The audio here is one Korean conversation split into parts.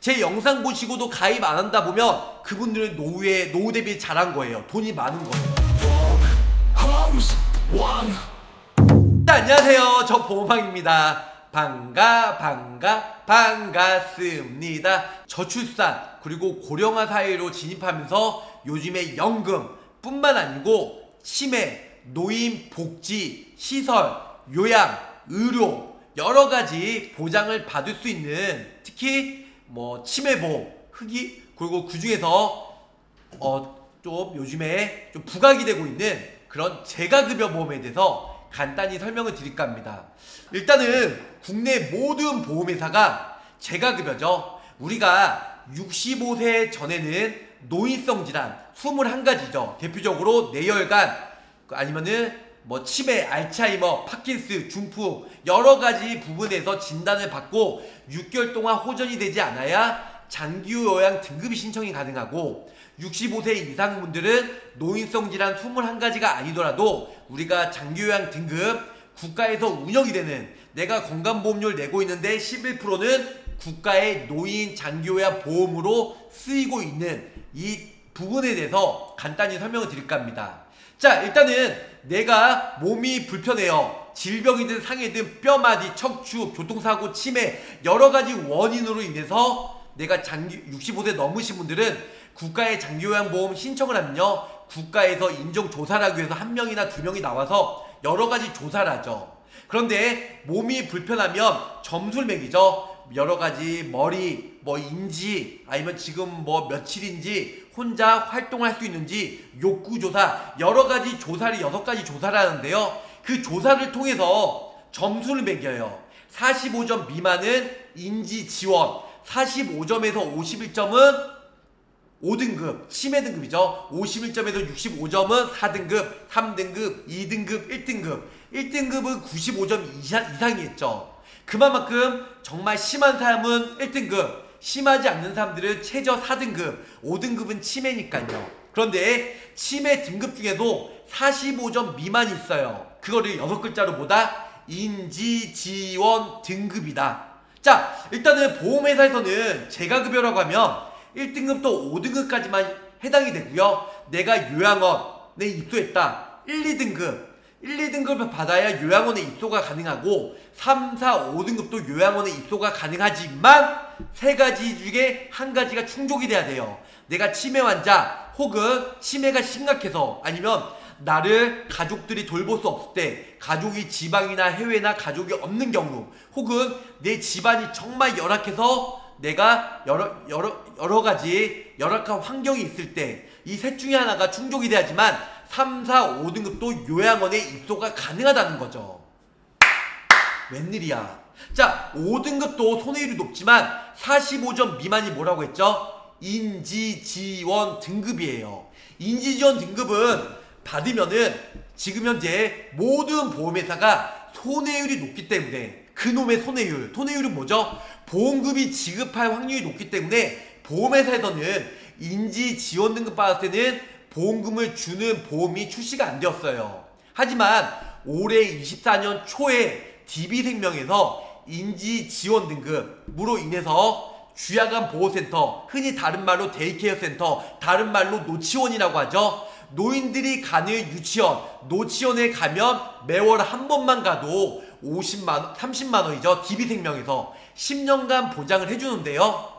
제 영상 보시고도 가입 안 한다 보면 그분들은 노후 대비 잘한 거예요. 돈이 많은 거예요. 안녕하세요. 저 보험왕입니다. 반갑습니다. 저출산 그리고 고령화 사회로 진입하면서 요즘에 연금 뿐만 아니고 치매, 노인 복지, 시설, 요양, 의료 여러가지 보장을 받을 수 있는 특히 치매보험, 흑이 그리고 그 중에서 좀 요즘에 좀 부각이 되고 있는 그런 재가급여 보험에 대해서 간단히 설명을 드릴까 합니다. 일단은 국내 모든 보험회사가 재가급여죠. 우리가 65세 전에는 노인성 질환 21가지죠. 대표적으로 뇌혈관 아니면은 치매, 알츠하이머, 파킨스, 중풍 여러가지 부분에서 진단을 받고 6개월 동안 호전이 되지 않아야 장기요양 등급이 신청이 가능하고 65세 이상 분들은 노인성 질환 21가지가 아니더라도 우리가 장기요양 등급 국가에서 운영이 되는 내가 건강보험료를 내고 있는데 11%는 국가의 노인 장기요양 보험으로 쓰이고 있는 이 부분에 대해서 간단히 설명을 드릴까 합니다. 자, 일단은 내가 몸이 불편해요. 질병이든 상해든 뼈마디, 척추, 교통사고, 치매 여러가지 원인으로 인해서 내가 65세 넘으신 분들은 국가의 장기요양보험 신청을 하면요 국가에서 인정조사를 하기 위해서 1명이나 2명이 나와서 여러가지 조사를 하죠. 그런데 몸이 불편하면 점수를 매기죠. 여러가지 머리, 인지 아니면 지금 며칠인지 혼자 활동을 할 수 있는지 욕구조사 여러가지 조사를 6가지 조사를 하는데요 그 조사를 통해서 점수를 매겨요. 45점 미만은 인지지원, 45점에서 51점은 5등급 치매 등급이죠. 51점에서 65점은 4등급, 3등급, 2등급, 1등급 1등급은 95점 이상이겠죠. 그만큼 정말 심한 사람은 1등급, 심하지 않는 사람들은 최저 4등급, 5등급은 치매니까요. 그런데 치매 등급 중에도 45점 미만이 있어요. 그거를 6글자로 뭐다? 인지지원 등급이다. 자, 일단은 보험회사에서는 재가급여라고 하면 1등급부터 5등급까지만 해당이 되고요. 내가 요양원에 입소했다. 1, 2등급을 받아야 요양원에 입소가 가능하고 3, 4, 5등급도 요양원에 입소가 가능하지만 3가지 중에 1가지가 충족이 돼야 돼요. 내가 치매 환자 혹은 치매가 심각해서 아니면 나를 가족들이 돌볼 수 없을 때 가족이 지방이나 해외나 가족이 없는 경우 혹은 내 집안이 정말 열악해서 내가 여러가지 열악한 환경이 있을 때 이 셋 중에 하나가 충족이 돼야지만 3, 4, 5등급도 요양원에 입소가 가능하다는 거죠. 웬일이야. 자, 5등급도 손해율이 높지만 45점 미만이 뭐라고 했죠? 인지지원 등급이에요. 인지지원 등급은 받으면은 지금 현재 모든 보험회사가 손해율이 높기 때문에 그놈의 손해율은 뭐죠? 보험금이 지급할 확률이 높기 때문에 보험회사에서는 인지지원 등급 받았을 때는 보험금을 주는 보험이 출시가 안 되었어요. 하지만 올해 24년 초에 DB생명에서 인지지원 등급으로 인해서 주야간 보호센터, 흔히 다른 말로 데이케어 센터, 다른 말로 노치원이라고 하죠. 노인들이 가는 유치원, 노치원에 가면 매월 한 번만 가도 30만원이죠. DB생명에서 10년간 보장을 해주는데요.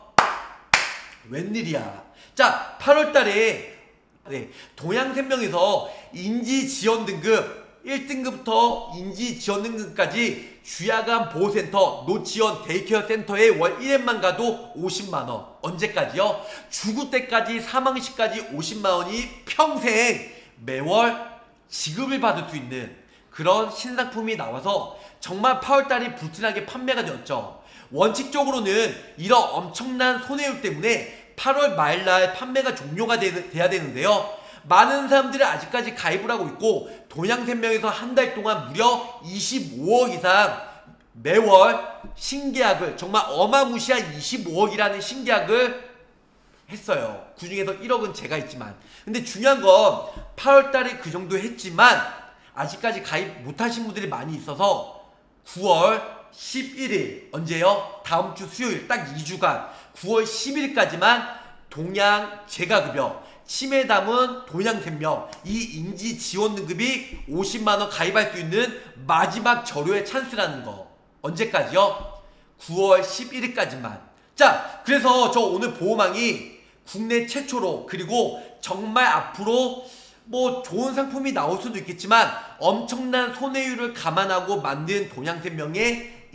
웬일이야. 자, 8월달에 동양생명에서 인지지원 등급 1등급부터 인지지원 등급까지 주야간 보호센터, 노치원, 데이케어 센터에 월 1회만 가도 50만원. 언제까지요? 죽을 때까지 사망 시까지 50만원이 평생 매월 지급을 받을 수 있는 그런 신상품이 나와서 정말 8월달이 불티나게 판매가 되었죠. 원칙적으로는 이런 엄청난 손해율 때문에 8월 말날 판매가 종료가 돼야 되는데요. 많은 사람들이 아직까지 가입을 하고 있고 동양생명에서 한 달 동안 무려 25억 이상 매월 신계약을 정말 어마무시한 25억이라는 신계약을 했어요. 그 중에서 1억은 제가 했지만 근데 중요한 건 8월달에 그 정도 했지만 아직까지 가입 못하신 분들이 많이 있어서 9월 11일 언제요? 다음주 수요일 딱 2주간 9월 10일까지만 동양 재가급여, 치매담은 동양생명 이 인지지원등급이 50만원 가입할 수 있는 마지막 저료의 찬스라는 거. 언제까지요? 9월 11일까지만. 자, 그래서 저 오늘 보호망이 국내 최초로, 그리고 정말 앞으로 뭐 좋은 상품이 나올 수도 있겠지만 엄청난 손해율을 감안하고 만든 동양생명의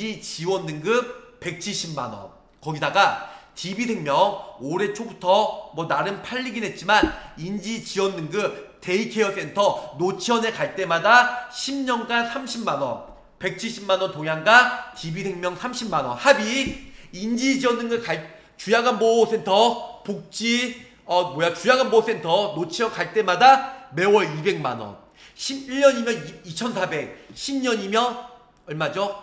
인지지원등급 170만원, 거기다가 DB생명 올해 초부터 뭐 나름 팔리긴 했지만 인지지원등급 데이케어 센터 노치원에 갈 때마다 10년간 30만원, 170만원 동양과 DB생명 30만원 합의 인지지원등급 주야간보호센터 복지 주야간보호센터 노치원 갈 때마다 매월 200만원, 1년이면 2,400, 10년이면 얼마죠?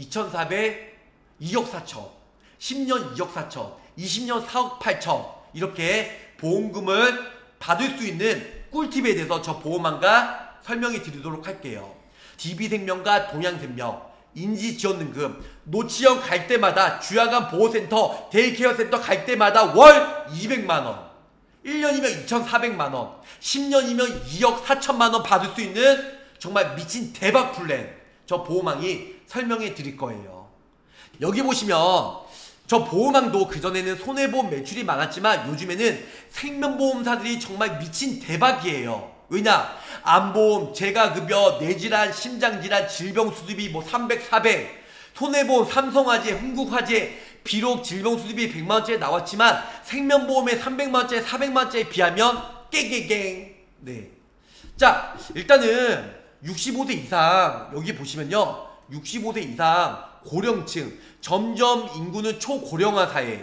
2,400, 2억 4천, 10년 2억 4천, 20년 4억 8천, 이렇게 보험금을 받을 수 있는 꿀팁에 대해서 저 보험왕과 설명해 드리도록 할게요. DB생명과 동양생명 인지지원등급 노치원 갈 때마다 주야간보호센터 데이케어센터 갈 때마다 월 200만원, 1년이면 2,400만원, 10년이면 2억 4천만원 받을 수 있는 정말 미친 대박 플랜 저 보험왕이 설명해 드릴 거예요. 여기 보시면 저 보험왕도 그전에는 손해보험 매출이 많았지만 요즘에는 생명보험사들이 정말 미친 대박이에요. 왜냐? 암보험, 재가급여, 뇌질환, 심장질환, 질병수습이 뭐 300, 400, 손해보험, 삼성화재, 흥국화재, 비록 질병수습이 100만원짜리 나왔지만 생명보험에 300만원짜리, 400만원짜리에 비하면 깽깽깽. 네. 자, 일단은 65세 이상, 여기 보시면요, 65세 이상 고령층, 점점 인구는 초고령화 사회.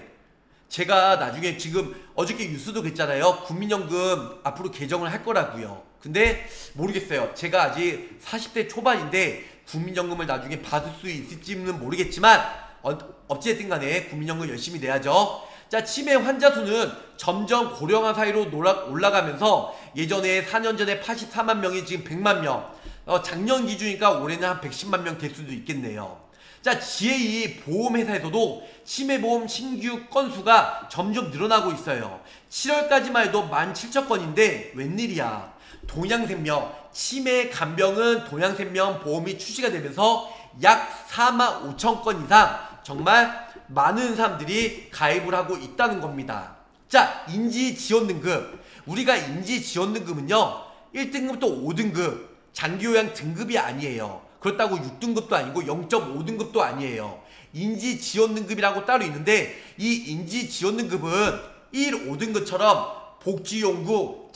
제가 나중에 지금 어저께 뉴스도 그랬잖아요. 국민연금 앞으로 개정을 할 거라고요. 근데 모르겠어요. 제가 아직 40대 초반인데 국민연금을 나중에 받을 수 있을지는 모르겠지만 어찌됐든 간에 국민연금 열심히 내야죠. 자, 치매 환자 수는 점점 고령화 사회로 올라가면서 예전에 4년 전에 84만 명이 지금 100만 명, 작년 기준이니까 올해는 한 110만 명 될 수도 있겠네요. 자, GA 보험회사에서도 치매보험 신규 건수가 점점 늘어나고 있어요. 7월까지만 해도 17,000건인데 웬일이야. 동양생명, 치매 간병은 동양생명 보험이 출시가 되면서 약 45,000건 이상 정말 많은 사람들이 가입을 하고 있다는 겁니다. 자, 인지지원등급. 우리가 인지지원등급은요 1등급부터 5등급 장기요양 등급이 아니에요. 그렇다고 6등급도 아니고 0.5등급도 아니에요. 인지지원등급이라고 따로 있는데 이 인지지원등급은 1, 5등급처럼 복지용구,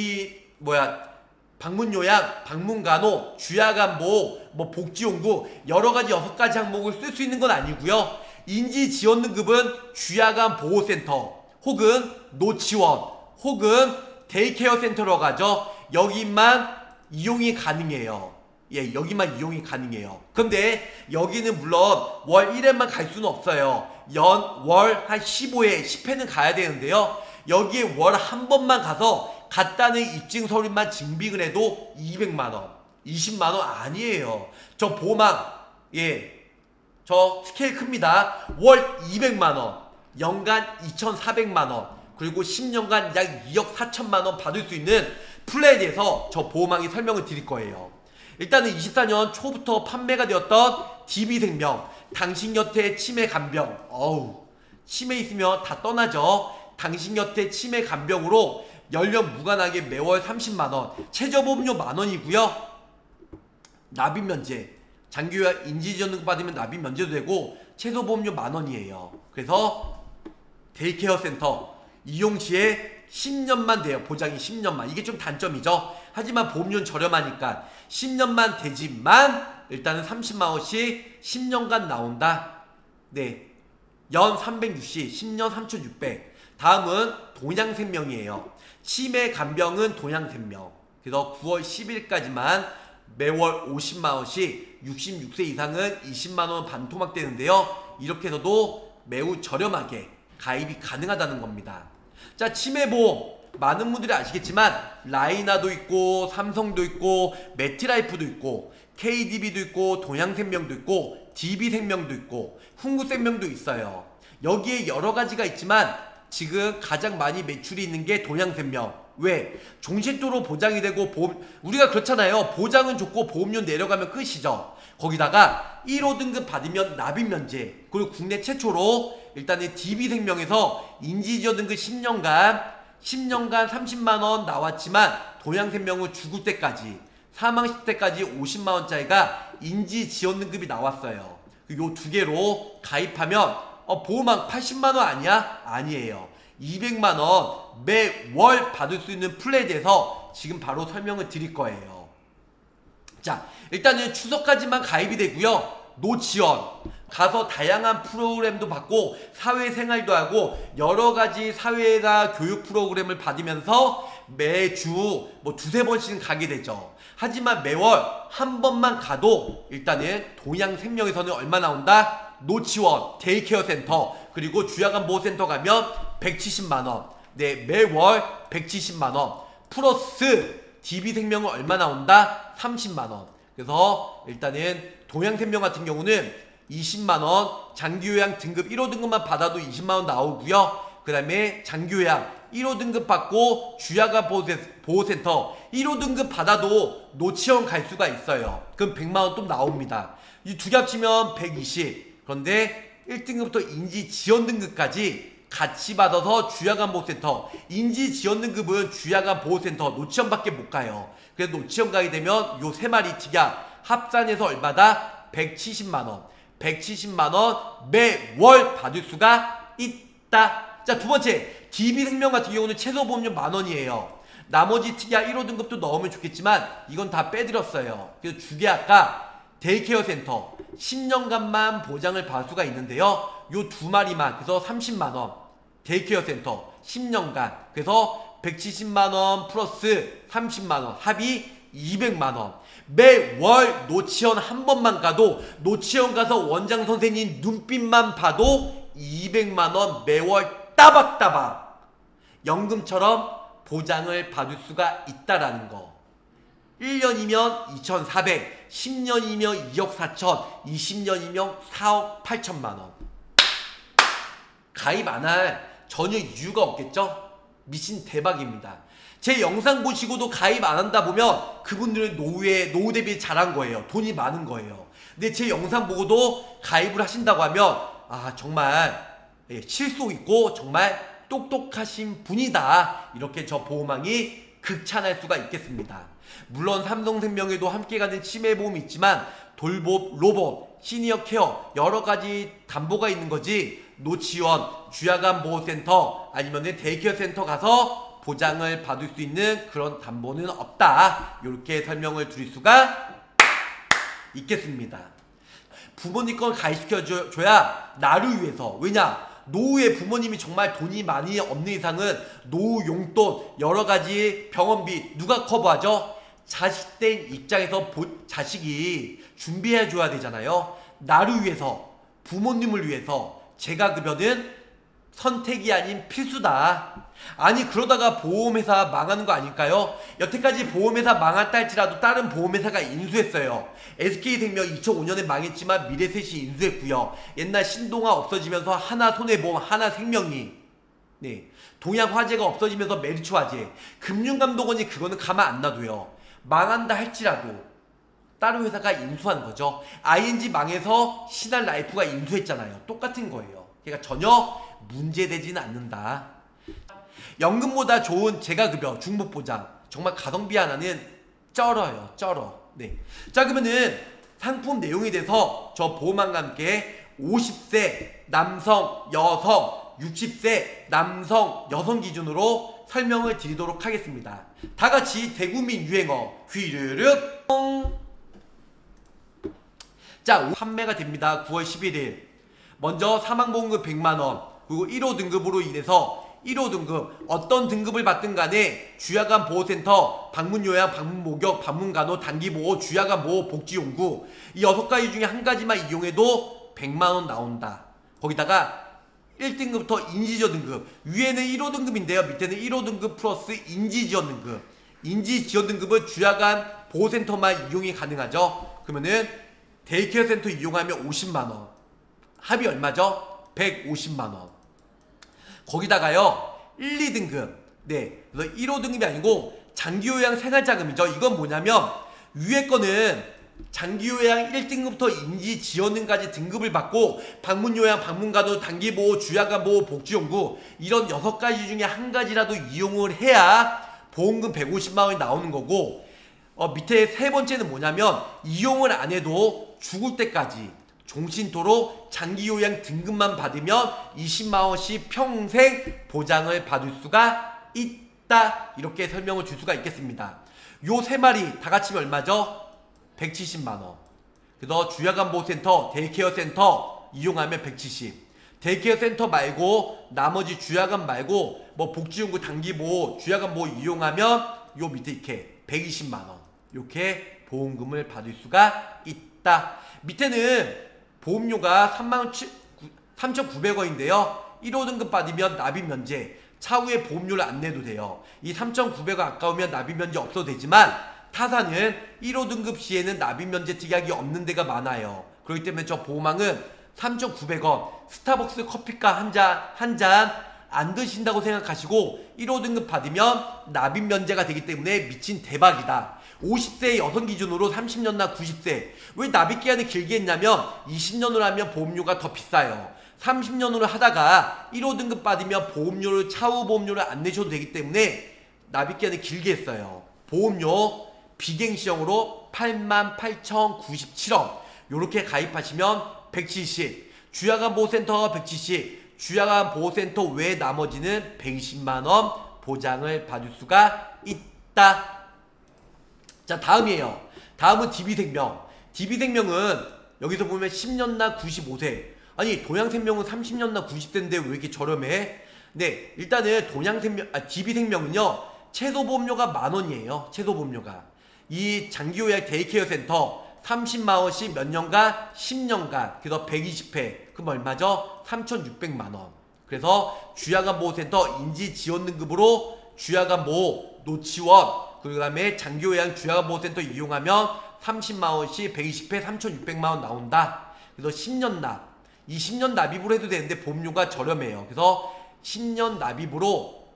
방문요양, 방문간호, 주야간보호, 뭐 복지용구 여러가지 6가지 항목을 쓸 수 있는 건 아니고요. 인지지원등급은 주야간보호센터 혹은 노치원 혹은 데이케어 센터로 가죠. 여기만 이용이 가능해요. 예, 여기만 이용이 가능해요. 근데 여기는 물론 월 1회만 갈 수는 없어요. 월 한 15회, 10회는 가야 되는데요. 여기에 월 한 번만 가서 갔다는 입증 서류만 증빙을 해도 200만원, 20만원 아니에요. 저 보망, 저 스케일 큽니다. 월 200만원, 연간 2,400만원, 그리고 10년간 약 2억 4천만원 받을 수 있는 플랜에 대해서 저 보호망이 설명을 드릴 거예요. 일단은 24년 초부터 판매가 되었던 DB생명, 당신 곁에 치매 간병. 치매 있으면 다 떠나죠. 당신 곁에 치매 간병으로 연령 무관하게 매월 30만원, 최저보험료 만원이고요. 납입 면제, 장기요양 인지지원등급 받으면 납입 면제도 되고 최소보험료 만원이에요. 그래서 데이케어 센터 이용 시에 10년만 돼요. 보장이 10년만. 이게 좀 단점이죠. 하지만 보험료는 저렴하니까 10년만 되지만 일단은 30만원씩 10년간 나온다. 네, 연 360, 10년 3,600. 다음은 동양생명이에요. 치매 간병은 동양생명. 그래서 9월 10일까지만 매월 50만원씩 66세 이상은 20만원 반토막 되는데요. 이렇게 해서도 매우 저렴하게 가입이 가능하다는 겁니다. 자, 치매보험 많은 분들이 아시겠지만 라이나도 있고 삼성도 있고 매트라이프도 있고 KDB도 있고 동양생명도 있고 DB생명도 있고 흥국생명도 있어요. 여기에 여러 가지가 있지만 지금 가장 많이 매출이 있는 게 동양생명. 왜? 종신도로 보장이 되고 우리가 그렇잖아요. 보장은 좋고 보험료 내려가면 끝이죠. 거기다가 1호 등급 받으면 납입 면제. 그리고 국내 최초로 일단은 DB생명에서 인지지원 등급 10년간 30만원 나왔지만 동양생명은 죽을 때까지 사망 시때까지 50만원짜리가 인지지원 등급이 나왔어요. 요 두 개로 가입하면 보험왕 80만원 아니야? 아니에요. 200만원 매월 받을 수 있는 플랜에 대해서 지금 바로 설명을 드릴 거예요. 자, 일단은 추석까지만 가입이 되고요. 노지원 가서 다양한 프로그램도 받고 사회생활도 하고 여러가지 사회나 교육 프로그램을 받으면서 매주 뭐 두세 번씩은 가게 되죠. 하지만 매월 한 번만 가도 일단은 동양생명에서는 얼마 나온다? 노치원, 데이케어 센터, 그리고 주야간보호센터 가면 170만원. 네, 매월 170만원. 플러스 DB생명은 얼마 나온다? 30만원. 그래서 일단은 동양생명 같은 경우는 20만원, 장기요양 등급 1호 등급만 받아도 20만원 나오고요. 그 다음에 장기요양 1호 등급 받고 주야간보호센터 1호 등급 받아도 노치원 갈 수가 있어요. 그럼 100만원 또 나옵니다. 이 두 개 합치면 120. 그런데 1등급부터 인지지원 등급까지 같이 받아서 주야간보호센터, 인지지원 등급은 주야간보호센터, 노치원밖에 못 가요. 그래서 노치원 가게 되면 요 세 마리 특약 합산해서 얼마다? 170만원. 170만원 매월 받을 수가 있다. 자, 두 번째, DB생명 같은 경우는 최소 보험료 만원이에요. 나머지 특약 1호 등급도 넣으면 좋겠지만 이건 다 빼드렸어요. 그래서 주게 아까 데이케어 센터 10년간만 보장을 받을 수가 있는데요. 요 두 마리만, 그래서 30만원. 데이케어 센터 10년간, 그래서 170만원 플러스 30만원 합이 200만원. 매월 노치원 한 번만 가도, 노치원 가서 원장 선생님 눈빛만 봐도 200만원 매월 따박따박 연금처럼 보장을 받을 수가 있다라는 거. 1년이면 2,400, 10년이면 2억 4천, 20년이면 4억 8천만원. 가입 안 할 전혀 이유가 없겠죠? 미친 대박입니다. 제 영상 보시고도 가입 안 한다 보면 그분들은 노후 대비 잘한 거예요. 돈이 많은 거예요. 근데 제 영상 보고도 가입을 하신다고 하면 정말 실속 있고 정말 똑똑하신 분이다. 이렇게 저 보험왕이 극찬할 수가 있겠습니다. 물론 삼성생명에도 함께 가는 치매보험이 있지만 돌봄, 로봇, 시니어 케어 여러가지 담보가 있는 거지 노치원, 주야간보호센터 아니면 데이케어 센터 가서 보장을 받을 수 있는 그런 담보는 없다. 이렇게 설명을 드릴 수가 있겠습니다. 부모님 건 가입시켜줘야 나를 위해서. 왜냐? 노후에 부모님이 정말 돈이 많이 없는 이상은 노후 용돈, 여러가지 병원비 누가 커버하죠? 자식된 입장에서 자식이 준비해줘야 되잖아요. 나를 위해서, 부모님을 위해서 재가급여는 선택이 아닌 필수다. 아니 그러다가 보험회사 망하는 거 아닐까요? 여태까지 보험회사 망했다 할지라도 다른 보험회사가 인수했어요. SK생명 2005년에 망했지만 미래셋이 인수했고요. 옛날 신동아 없어지면서 하나손해보험, 하나생명이 동양화재가 없어지면서 메리츠화재, 금융감독원이 그거는 가만 안 놔둬요. 망한다 할지라도 다른 회사가 인수한 거죠. ING 망해서 신한라이프가 인수했잖아요. 똑같은 거예요. 그러니까 전혀 문제되지는 않는다. 연금보다 좋은 재가급여, 중복보장. 정말 가성비 하나는 쩔어요. 쩔어. 네. 자, 그러면은 상품 내용에 대해서 저 보험왕과 함께 50세 남성, 여성, 60세 남성, 여성 기준으로 설명을 드리도록 하겠습니다. 다 같이 대국민 유행어 휘르륵. 자, 판매가 됩니다. 9월 11일. 먼저 사망보험금 100만원, 그리고 1호 등급으로 인해서 1호 등급, 어떤 등급을 받든 간에 주야간보호센터, 방문요양, 방문목욕, 방문간호, 단기보호, 주야간보호, 복지용구 이 6가지 중에 한 가지만 이용해도 100만원 나온다. 거기다가 1등급부터 인지지원 등급, 위에는 1호 등급인데요. 밑에는 1호 등급 플러스 인지지원 등급. 인지지원 등급은 주야간보호센터만 이용이 가능하죠. 그러면은 데이케어 센터 이용하면 50만원. 합이 얼마죠? 150만원. 거기다가요 1, 2등급, 네, 그래서 1호 등급이 아니고 장기요양 생활자금이죠. 이건 뭐냐면 위에 거는 장기요양 1등급부터 인지지원등까지 등급을 받고 방문요양, 방문간호, 단기보호, 주야간보호, 복지연구 이런 6가지 중에 한 가지라도 이용을 해야 보험금 150만원이 나오는 거고, 밑에 세 번째는 뭐냐면 이용을 안 해도 죽을 때까지 종신토록 장기요양 등급만 받으면 20만원씩 평생 보장을 받을 수가 있다. 이렇게 설명을 줄 수가 있겠습니다. 요 세 마리 다 같이면 얼마죠? 170만원. 그래서 주야간보호센터, 데이케어 센터 이용하면 170. 데이케어 센터 말고 나머지 주야간 말고 뭐 복지연구, 단기보호, 주야간보호 이용하면 요 밑에 이렇게 120만원 이렇게 보험금을 받을 수가 있다. 밑에는 보험료가 3,900원인데요 1호 등급 받으면 납입 면제, 차후에 보험료를 안 내도 돼요. 이 3,900원 아까우면 납입 면제 없어도 되지만 타사는 1호 등급 시에는 납입 면제 특약이 없는 데가 많아요. 그렇기 때문에 저 보험왕은 3,900원 스타벅스 커피값 한 잔 안 드신다고 생각하시고 1호 등급 받으면 납입 면제가 되기 때문에 미친 대박이다. 50세 여성 기준으로 30년나 90세. 왜 납입 기한을 길게 했냐면 20년으로 하면 보험료가 더 비싸요. 30년으로 하다가 1호 등급 받으면 보험료를, 차후 보험료를 안 내셔도 되기 때문에 납입 기한을 길게 했어요. 보험료 비갱시형으로 88,097원 요렇게 가입하시면 170, 주야간보호센터가 170, 주야간보호센터 외 나머지는 120만원 보장을 받을 수가 있다. 자, 다음이에요. 다음은 DB생명. DB생명은 여기서 보면 10년나 95세. 아니 동양생명은 30년나 90세인데 왜 이렇게 저렴해? 네, 일단은 DB생명은요 최소보험료가 만원이에요. 최소보험료가. 이 장기요양 데이케어 센터 30만원씩 몇 년간? 10년간. 그래서 120회. 그럼 얼마죠? 3,600만원. 그래서 주야간보호센터 인지지원등급으로 주야간보호, 노치원, 그 다음에 장기요양 주야간보호센터 이용하면 30만원씩 120회 3,600만원 나온다. 그래서 10년 납. 이 10년 납입으로 해도 되는데 보험료가 저렴해요. 그래서 10년 납입으로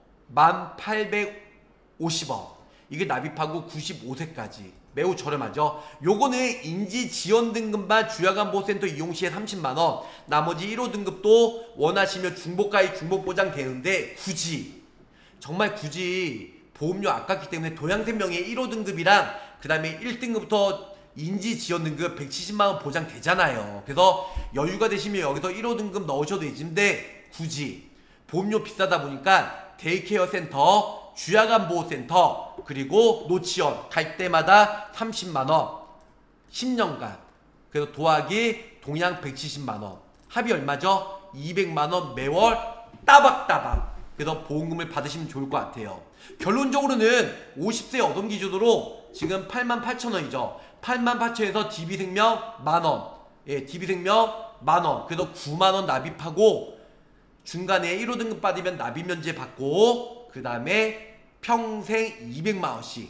1,850원. 이게 납입하고 95세까지. 매우 저렴하죠. 요거는 인지지원등급만 주야간보호센터 이용시에 30만원, 나머지 1호 등급도 원하시면 중복가입 중복보장 되는데 굳이, 정말 굳이 보험료 아깝기 때문에 동양생명의 1호 등급이랑 그 다음에 1등급부터 인지지원등급 170만원 보장 되잖아요. 그래서 여유가 되시면 여기서 1호 등급 넣으셔도 되는데 굳이 보험료 비싸다 보니까 데이케어 센터, 주야간보호센터, 그리고 노치원 갈 때마다 30만원 10년간. 그래서 도하기 동양 170만원 합이 얼마죠? 200만원 매월 따박따박. 그래서 보험금을 받으시면 좋을 것 같아요. 결론적으로는 50세 여성 기준으로 지금 88,000원이죠 88,000원에서 DB생명 만원, 예, DB생명 만원. 그래서 9만원 납입하고 중간에 1호 등급 받으면 납입 면제 받고 그 다음에 평생 200만원씩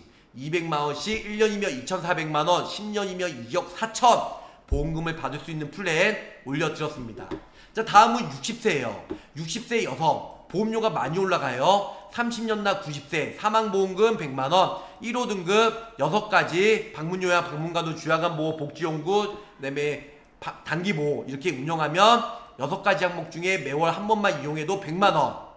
1년이면 2,400만원, 10년이면 2억 4천 보험금을 받을 수 있는 플랜 올려드렸습니다. 자, 다음은 60세예요 60세 여성 보험료가 많이 올라가요. 30년나 90세 사망보험금 100만원, 1호 등급 6가지 방문요양, 방문간호, 주야간보호, 복지연구, 그 다음에 단기보호 이렇게 운영하면 6가지 항목 중에 매월 한 번만 이용해도 100만원.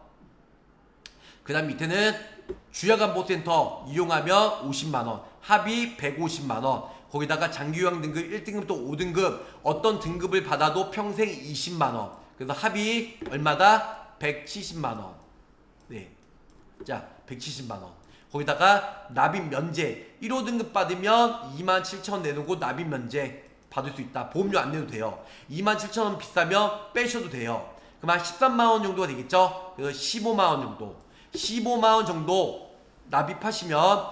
그 다음 밑에는 주야간보호센터 이용하면 50만원, 합의 150만원. 거기다가 장기요양 등급 1등급부터 5등급 어떤 등급을 받아도 평생 20만원. 그래서 합의 얼마다? 170만원. 네, 자 170만원. 거기다가 납입 면제 1호 등급 받으면 27,000원 내놓고 납입 면제 받을 수 있다. 보험료 안 내도 돼요. 27,000원 비싸면 빼셔도 돼요. 그럼 한 13만원 정도가 되겠죠. 그래서 15만원 정도 15만원 정도 납입하시면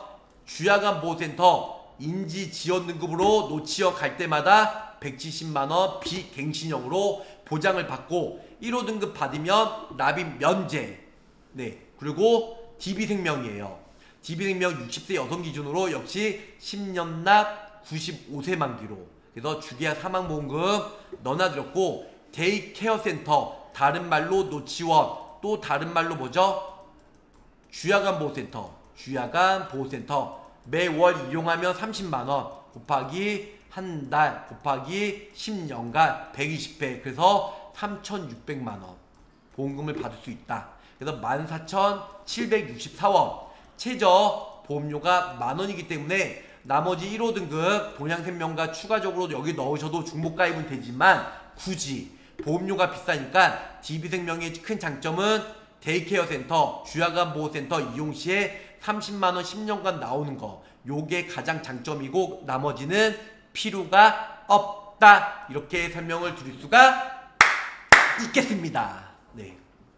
주야간보호센터 인지지원등급으로 노치원 갈 때마다 170만원 비갱신형으로 보장을 받고 1호 등급 받으면 납입 면제. 네, 그리고 DB생명이에요. DB생명 60세 여성 기준으로 역시 10년 납 95세 만기로. 그래서 주기야 사망보험금 넣어드렸고 데이케어 센터 다른 말로 노치원, 또 다른 말로 뭐죠? 주야간보호센터, 주야간보호센터. 매월 이용하면 30만원 곱하기 한 달 곱하기 10년간 120회, 그래서 3,600만원 보험금을 받을 수 있다. 그래서 14,764원. 최저 보험료가 만원이기 때문에 나머지 1호 등급 동양생명과 추가적으로 여기 넣으셔도 중복가입은 되지만, 굳이 보험료가 비싸니까 DB생명의 큰 장점은 데이케어 센터, 주야간보호센터 이용 시에 30만원 10년간 나오는 거, 요게 가장 장점이고 나머지는 필요가 없다. 이렇게 설명을 드릴 수가 있겠습니다. 네.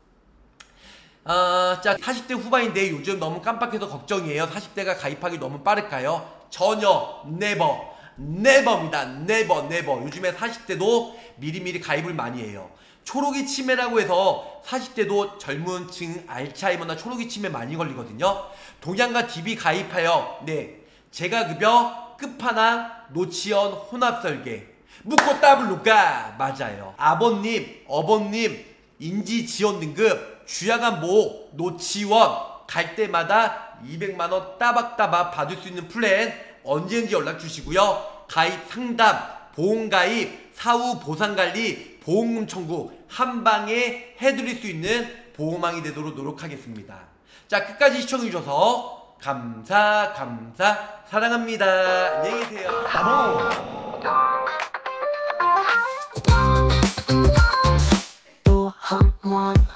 자, 40대 후반인데 요즘 너무 깜빡해서 걱정이에요. 40대가 가입하기 너무 빠를까요? 전혀 네버입니다. 네버. 요즘에 40대도 미리미리 가입을 많이 해요. 초록이 치매라고 해서 40대도 젊은 층 알츠하이머나 초록이 치매 많이 걸리거든요. 동양과 DB 가입하여 재가급여 끝판왕 노치원 혼합설계 묻고 따블로가 맞아요. 아버님 어버님 인지지원 등급 주야간보호 노치원 갈 때마다 200만원 따박따박 받을 수 있는 플랜 언제든지 연락 주시고요. 가입 상담, 보험가입, 사후 보상관리, 보험금 청구 한방에 해드릴 수 있는 보험왕이 되도록 노력하겠습니다. 자, 끝까지 시청해주셔서 감사 사랑합니다. 안녕히 계세요. 또 한 번